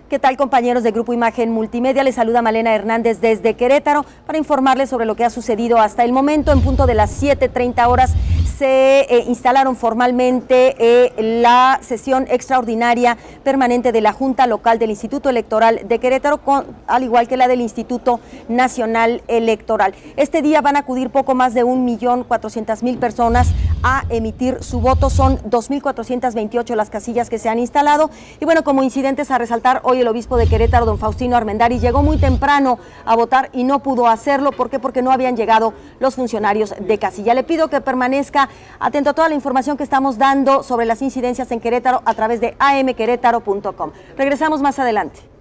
¿Qué tal, compañeros de Grupo Imagen Multimedia? Les saluda Malena Hernández desde Querétaro para informarles sobre lo que ha sucedido hasta el momento. En punto de las 7:30 horas se instalaron formalmente la sesión extraordinaria permanente de la Junta Local del Instituto Electoral de Querétaro, al igual que la del Instituto Nacional Electoral. Este día van a acudir poco más de 1.400.000 personas a emitir su voto. Son 2.428 las casillas que se han instalado. Y bueno, como incidentes a resaltar, hoy el obispo de Querétaro, don Faustino Armendáriz, llegó muy temprano a votar y no pudo hacerlo. ¿Por qué? Porque no habían llegado los funcionarios de casilla. Le pido que permanezca atento a toda la información que estamos dando sobre las incidencias en Querétaro a través de amquerétaro.com. Regresamos más adelante.